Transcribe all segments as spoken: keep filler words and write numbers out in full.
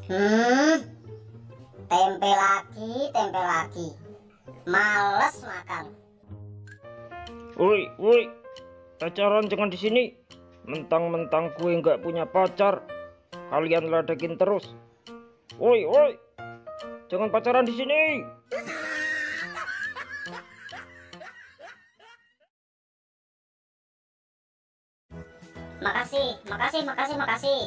Hmm, tempe lagi, tempe lagi. Males makan. Woi, woi, pacaran jangan di sini. Mentang-mentang gue nggak punya pacar, kalian ledekin terus. Woi, woi, jangan pacaran di sini. Makasih, makasih, makasih, makasih.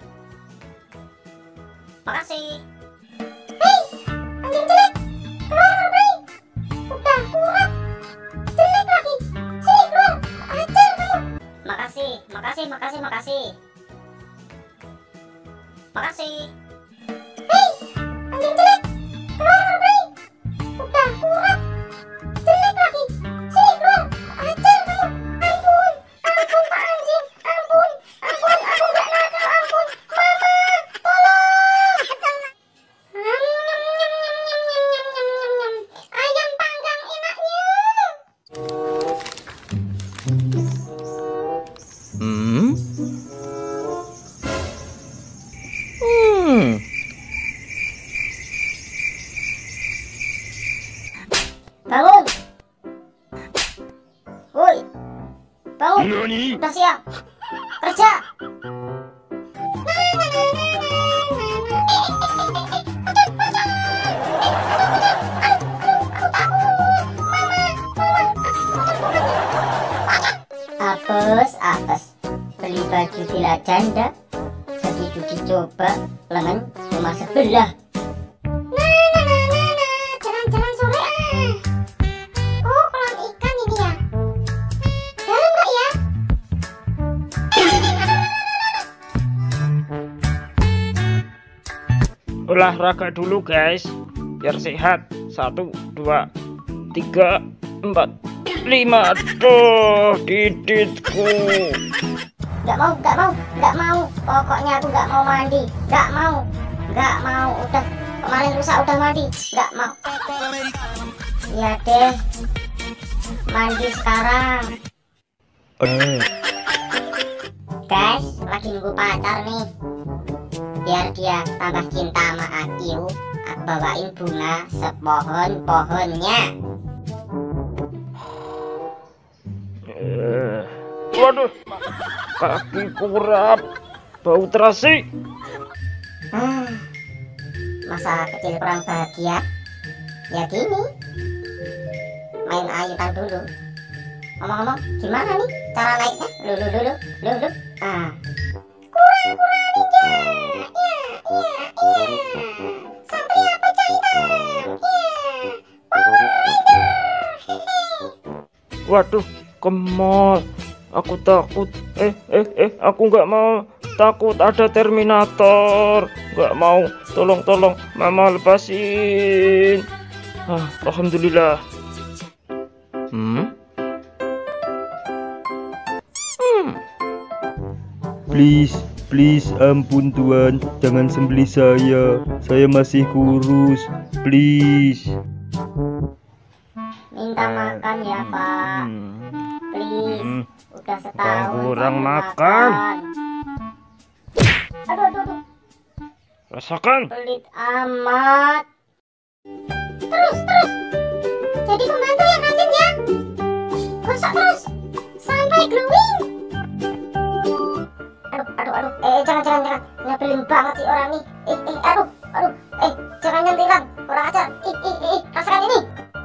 Makasih. Hei, anjing jelek. Keluar dari. Udah kurang. Jelek lagi. Sini keluar. Ajar kamu. Makasih, makasih, makasih, makasih. Makasih. Hei, anjing jelek. Keluar dari. Udah kurang. Jelek lagi. Sini keluar. Ajar kamu. Ampun. Ampun Pak anjing. Ampun. Ampun. Aku gak nakal. Ampun. Mama. Ayam panggang enaknya. Hmm. Hmm. Bangun. Woi. Bangun. Nani? Udah siap. Kerja. Apes, apes. Beli baju bila janda. Begitu dicoba, lengan cuma sebelah. Jalan-jalan sore ah. Oh, kolam ikan ini ya. Dalam nggak ya? Olahraga dulu guys, biar sehat. Satu, dua, tiga, empat, lima. Aduh, diditku. Gak mau, gak mau, gak mau. Pokoknya aku gak mau mandi. Gak mau, gak mau. Udah kemarin lusa udah mandi. Gak mau. Ya deh, mandi sekarang. Guys, lagi nunggu pacar nih. Biar dia tambah cinta sama aku, aku bawain bunga sepohon-pohonnya. Eh, waduh, kaki kurap, bau terasi. Ah, masa kecil kurang bahagia. Ya gini, main ayunan dulu. Ngomong-ngomong, gimana nih cara naiknya? Lulu, lulu, lulu. Ah, kurang-kurang ninja. Iya, iya, iya. Satria pecah hitam. Iya, Power Ranger. Hehe. Waduh, Kemal, aku takut. Eh, eh, eh, aku nggak mau. Takut ada Terminator. Nggak mau. Tolong, tolong, Mama lepasin. Ah, alhamdulillah. Hmm. Hmm. Please, please, ampun Tuan, jangan sembelih saya. Saya masih kurus. Please. Minta makan ya Pak. Hmm. Please. Hmm. Udah setahun kurang saya makan. Aduh, aduh, aduh. Rasakan. Pelit amat. Terus, terus. Jadi pembantu yang rajin ya. Gosok terus sampai glowing. Aduh, aduh, aduh. Eh, jangan, jangan, jangan. Nyebelin banget sih orang nih. Eh, eh, aduh, aduh. Eh, jangan nyentil, kurang ajar. Ih, ih, ih, rasakan ini.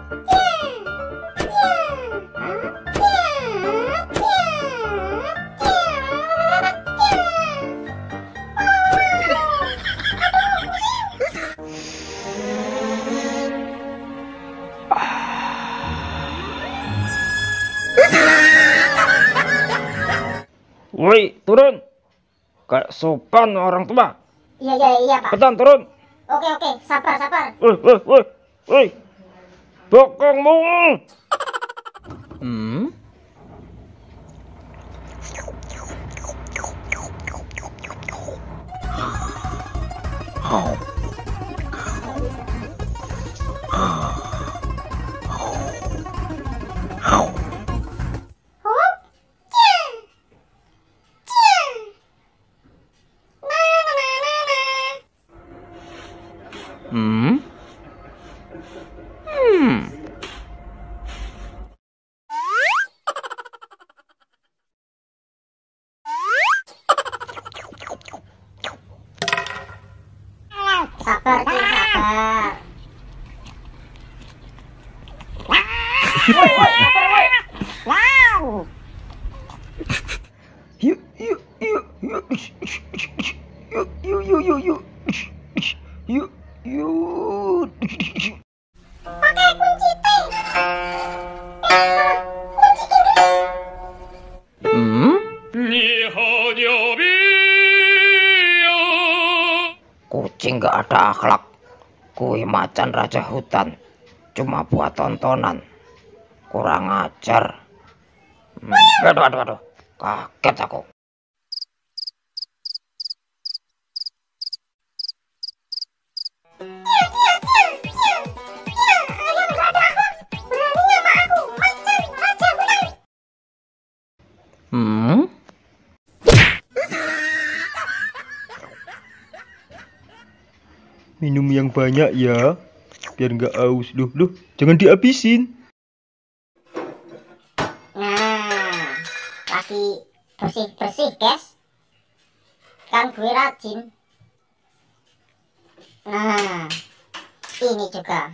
Woi, turun. Kayak sopan orang tua. Iya, iya, iya Pak. Cepetan turun. Oke, oke. Sabar, sabar. Woi, woi, woi, woi. Bokongmu. Hmm. Sabar, Cing, sabar. Wow. Yuk, yuk, yuk, yuk, yuk, yuk, yuk, yuk, yuk, yuk, yuk. Pakai kunci T. Eh, kunci Inggris. Hmm? Kucing gak ada akhlak. Kui macan raja hutan. Cuma buat tontonan. Kurang ajar. Hmm. Aduh, aduh, aduh. Kaget aku. Hmm? Minum yang banyak ya, biar nggak aus. Loh, loh, jangan dihabisin. Nah, lagi bersih-bersih, guys. Kan gue rajin. Nah, ini juga.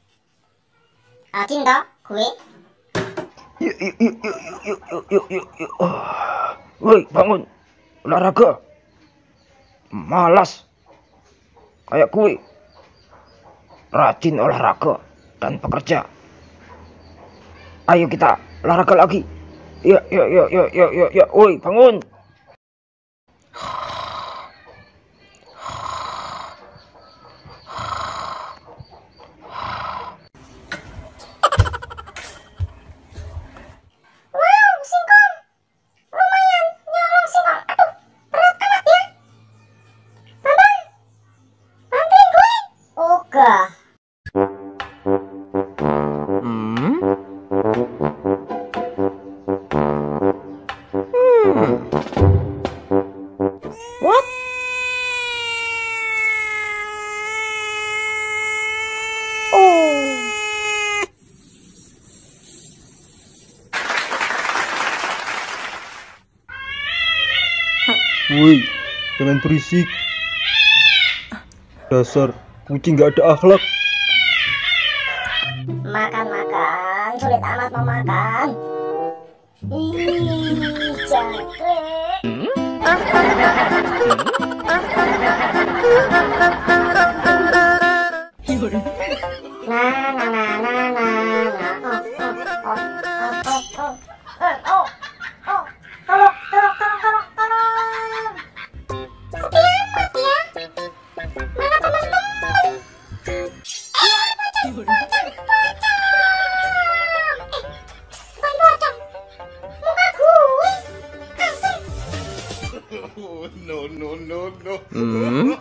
Rajin toh, gue. Yuk, yuk, yuk, yuk, yuk, yuk, yuk, yuk, yuk. Woi, bangun. Olahraga. Malas. Kayak gue. Rajin olahraga dan bekerja. Ayo kita olahraga lagi. Yuk, yuk, yuk, yuk, yuk, yuk, yuk. Woi, bangun. Wow, singkong. Lumayan nyolong singkong. Aduh, berat amat ya. Bambang, bantuin gue. Ogah. Hmm? Hmm. What? Oh. Woi, jangan berisik. Dasar kucing nggak ada akhlak. Makan-makan, sulit amat mau makan. Ih, jangkrik. Nah, nah, nah, nah, nah, nah. Oh, oh, oh, oh, oh, oh, oh, oh. Tolong, tolong, tolong, tolong, tolong. Setia, setia. Mana teman-teman? Eh, pocong, pocong, pocong. Eh, bukan pocong. Muka gue. Asik. Hmm?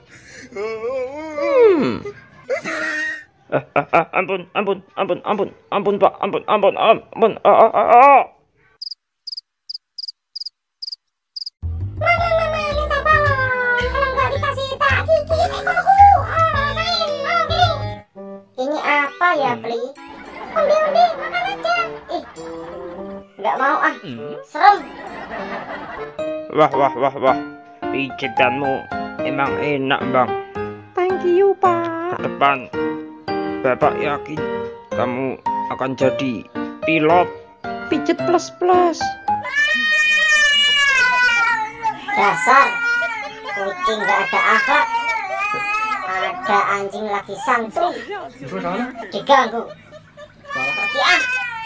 Hmm. Ah, ah, ah, ampun, ampun, ampun, ampun, ampun, Pak, ampun, ampun, ampun, ah, ah, ah, ah. Mana mama minta balon? Kalau nggak dikasih tak gigit ekorku. Ah, rasain. Ah, gini. Ini apa ya, Pli? Undi-undi, makan aja. Ih, nggak mau ah. Serem. Wah, wah, wah, wah. Pijitanmu emang enak, Bang. Thank you, Pak. Ke depan, Bapak yakin kamu akan jadi pilot. Pijet plus-plus. Dasar kucing nggak ada akhlak. Ada anjing lagi santri diganggu. Pergi ah.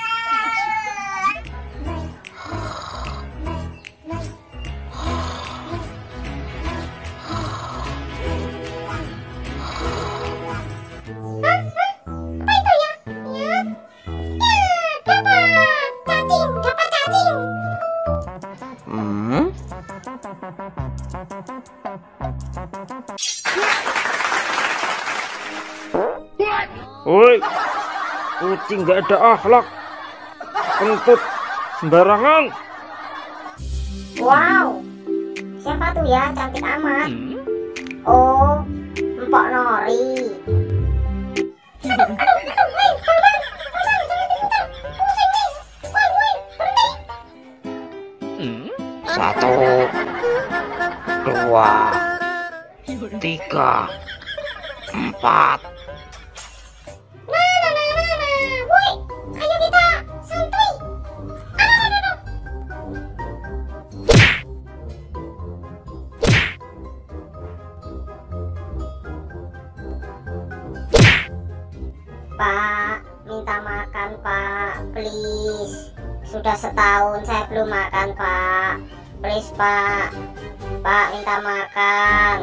Apa itu ya? Ya, ya, dapat cacing, dapat cacing. Hmm? Woi, kucing nggak ada akhlak. Kentut sembarangan. Wow, siapa tuh ya cantik amat? Oh, Mpok Nori. Satu, dua, tiga. empat. Nah, nah, nah, nah, nah. Woi, ayo kita santri. Aduh, aduh, aduh. Pak, minta makan Pak, please. Sudah setahun saya belum makan Pak. Please Pak. Pak, minta makan.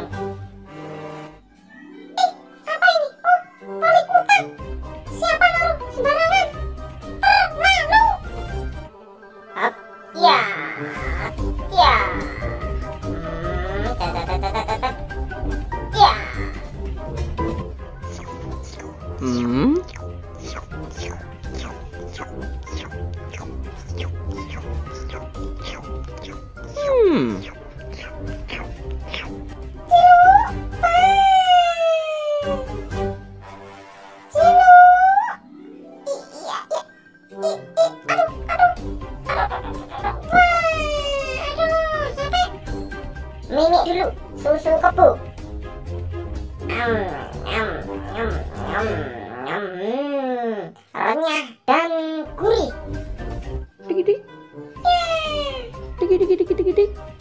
Eh, apa ini? Oh, balik utang. Siapa naruh sembarangan? Terlalu. Up, ya, ya. Hmm, tet, tet, tet, tet, tet, tet. Ya. Hmm. Hmm. Mimi dulu susu kebo. Am, am, am, am, am. Hmm, renyah dan gurih. Dik dik. Dik dik dik dik dik.